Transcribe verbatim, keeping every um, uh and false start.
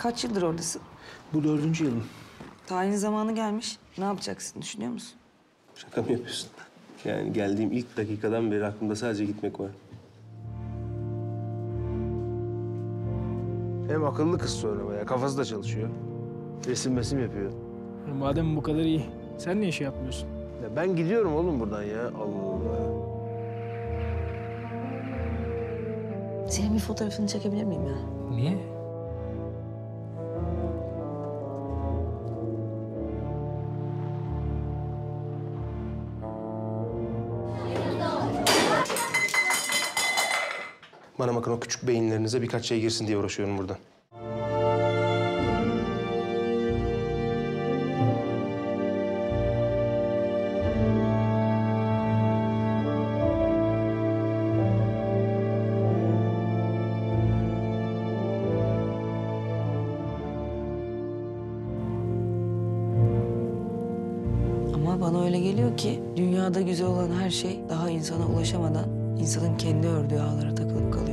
Kaç yıldır oradasın? Bu dördüncü yılım. Tayin zamanı gelmiş. Ne yapacaksın düşünüyor musun? Şaka mı yapıyorsun? Yani geldiğim ilk dakikadan beri aklımda sadece gitmek var. Hem akıllı kız sonra bayağı. Kafası da çalışıyor. Resim mesim yapıyor. Ya madem bu kadar iyi, sen niye şey yapmıyorsun? Ya ben gidiyorum oğlum buradan ya. Allah Allah. Senin bir fotoğrafını çekebilir miyim ya? Niye? Bana bakın o küçük beyinlerinize birkaç şey girsin diye uğraşıyorum burada. Ama bana öyle geliyor ki dünyada güzel olan her şey daha insana ulaşamadan insanın kendi ördüğü ağlara takılıp kalıyor.